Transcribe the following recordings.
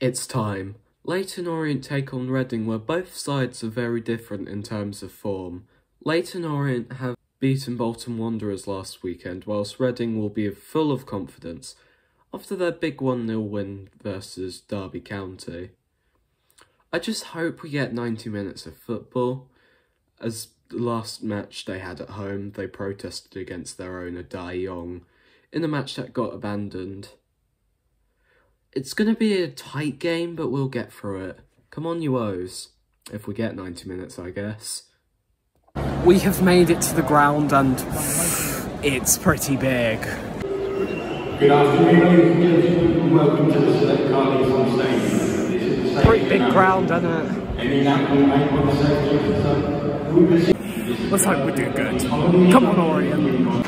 It's time. Leyton Orient take on Reading, where both sides are very different in terms of form. Leyton Orient have beaten Bolton Wanderers last weekend, whilst Reading will be full of confidence after their big 1-0 win versus Derby County. I just hope we get 90 minutes of football. As the last match they had at home, they protested against their owner Dai Yong in a match that got abandoned. It's going to be a tight game, but we'll get through it. Come on, you O's. If we get 90 minutes, I guess. We have made it to the ground and it's pretty big. Good afternoon, ladies and gentlemen, and welcome to the Select Carlington Stadium. Pretty big ground, isn't it? Let's hope we do good. Come on, Orient.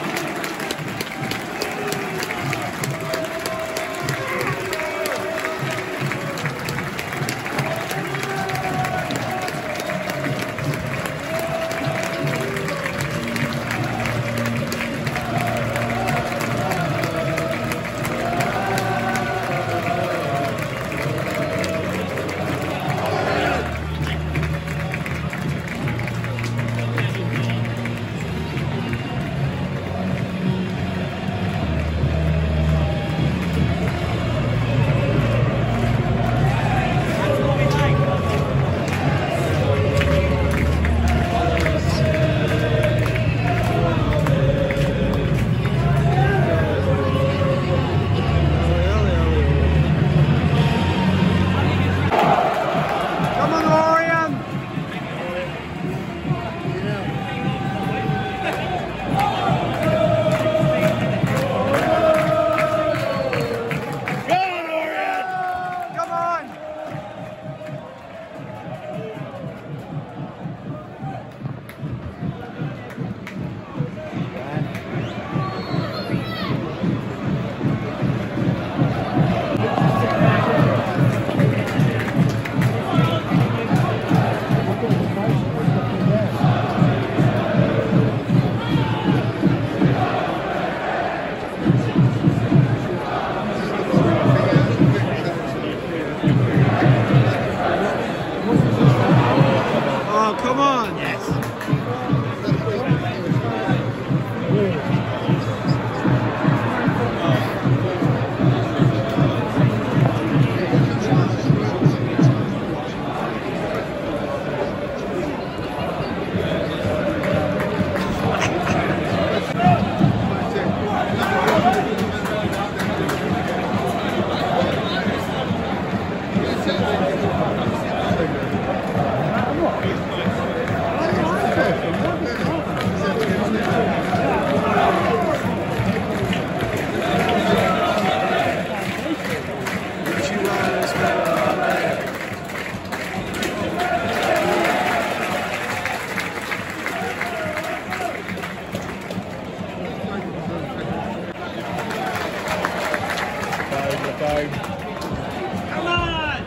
Come on!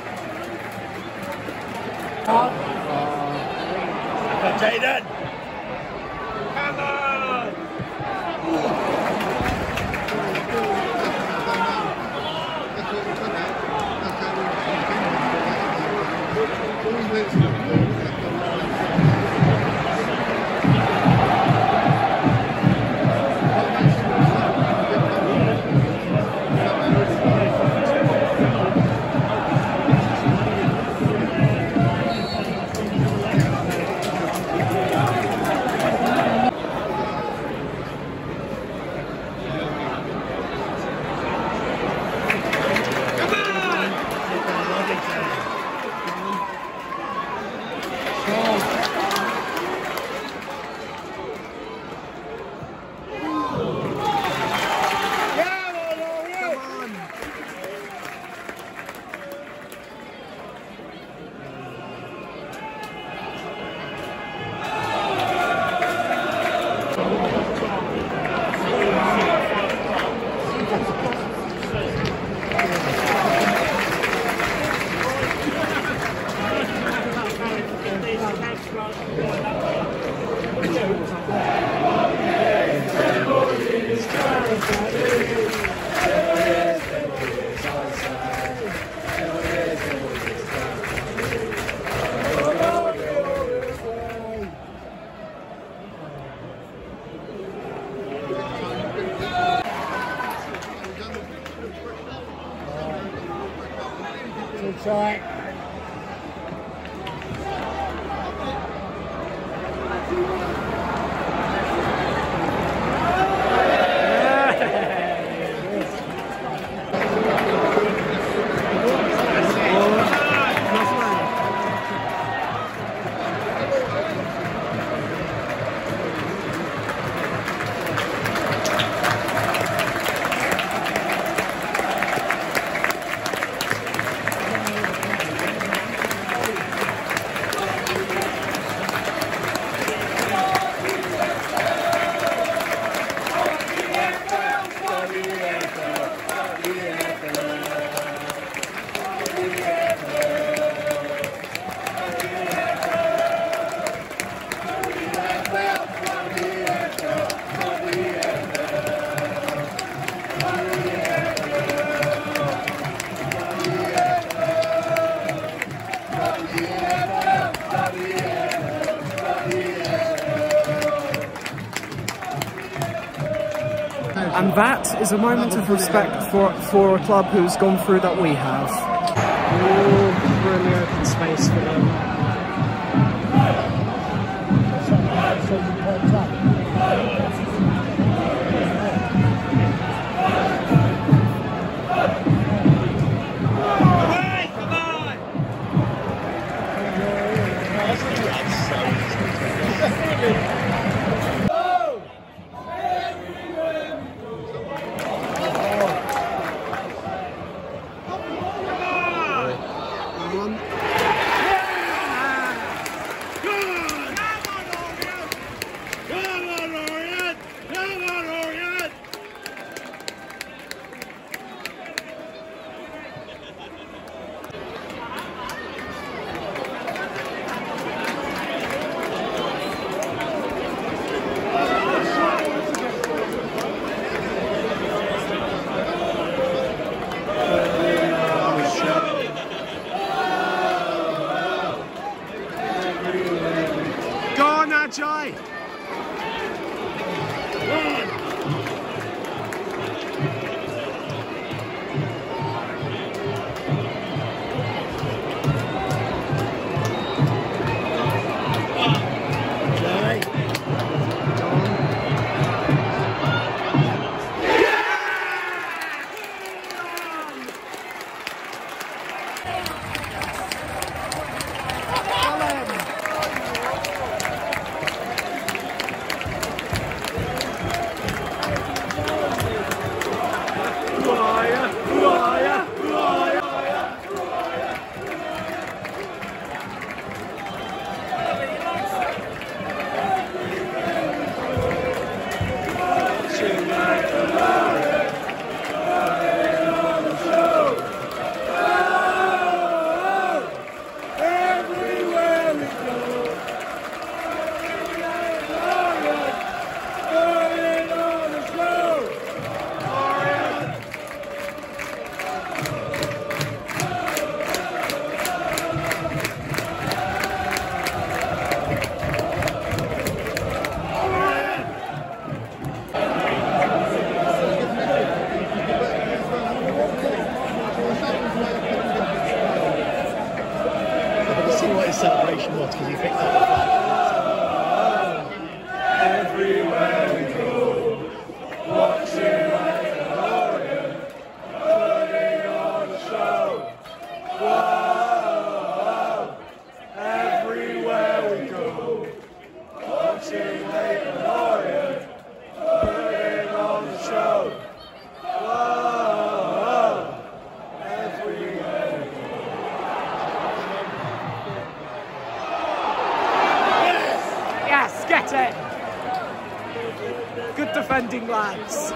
Jaden! Sorry. And that is a moment of respect for a club who's gone through that we have. Oh, really open space for them. Jai! Celebration was because he picked up the flag. Everywhere we go, watching like a lion, putting on a show. Whoa, everywhere we go, watching like a lion, putting on a show. Whoa, everywhere we go. Yes, get it! Good defending, lads.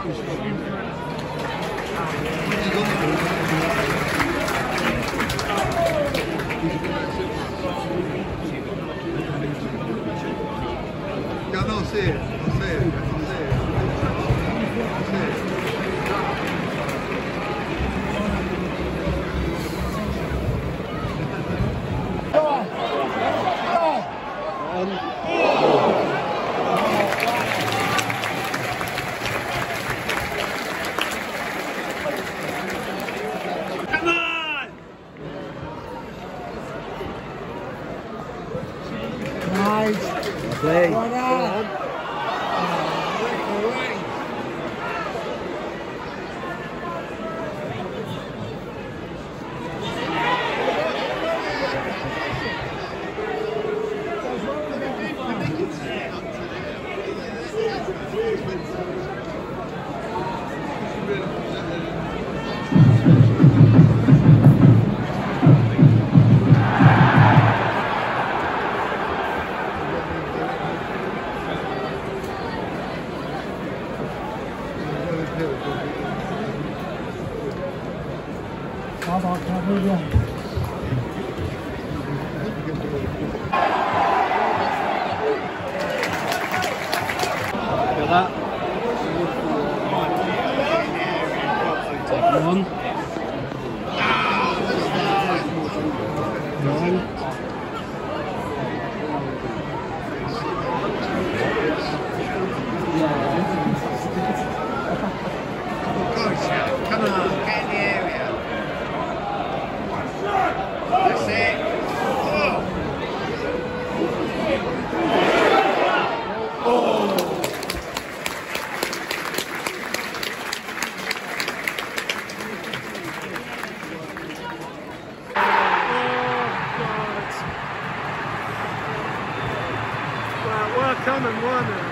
Yeah, no, see it. I see it. Play. Look at that. Take one. Come on, get in the area. That's it. We're coming, weren't it?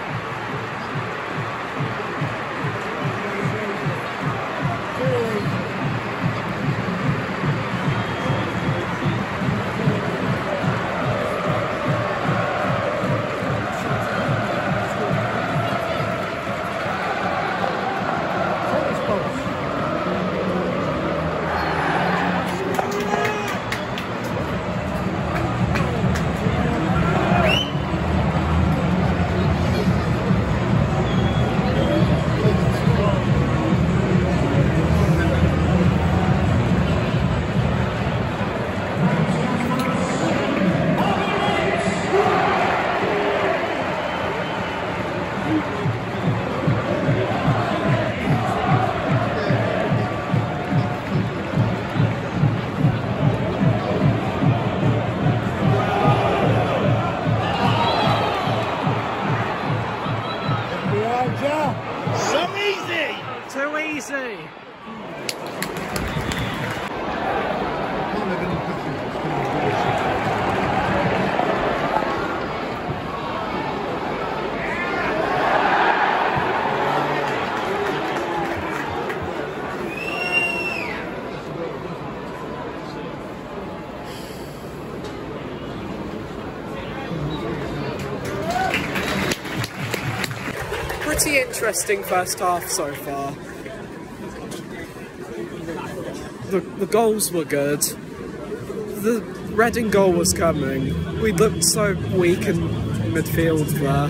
So easy! Too easy! Pretty interesting first half so far. The goals were good. The Reading goal was coming. We looked so weak in midfield there.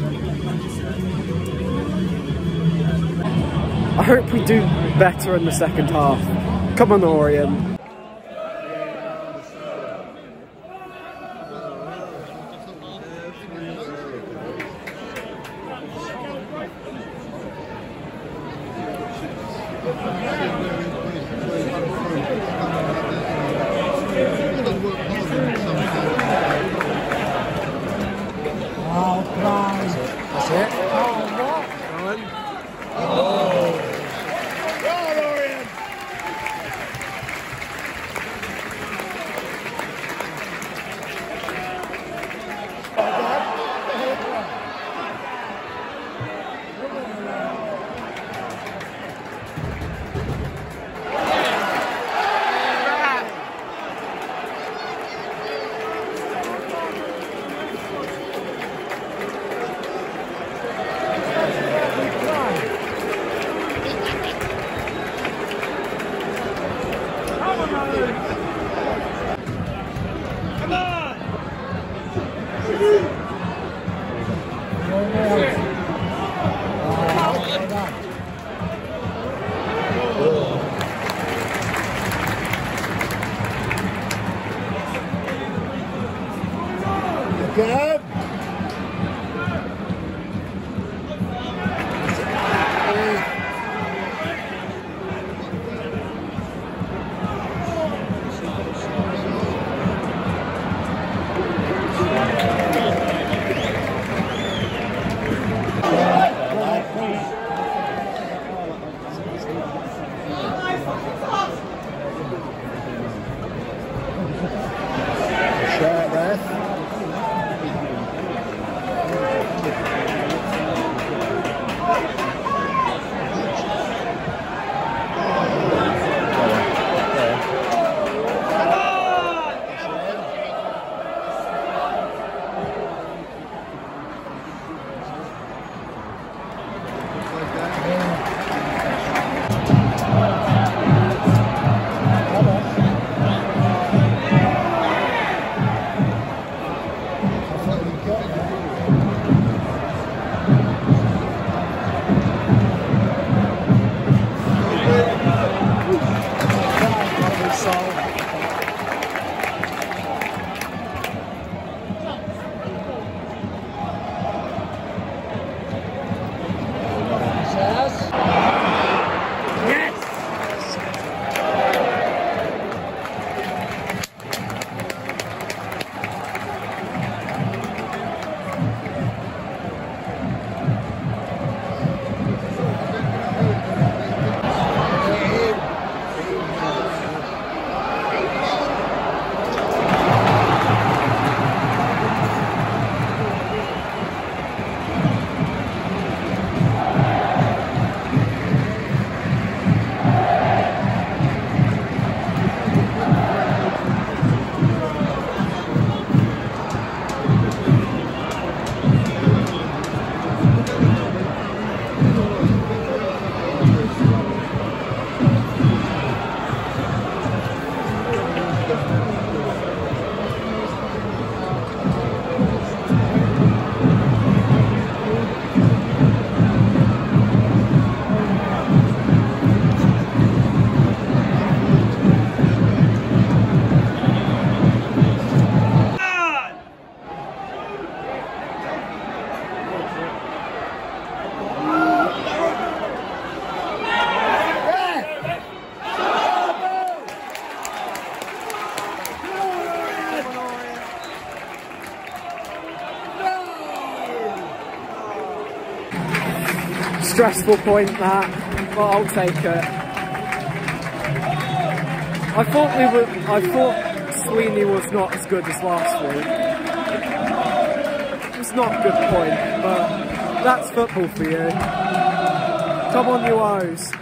I hope we do better in the second half. Come on, Orient. That's it. stressful point that, but I'll take it. I thought Sweeney was not as good as last week. It's not a good point, but that's football for you. Come on, you O's.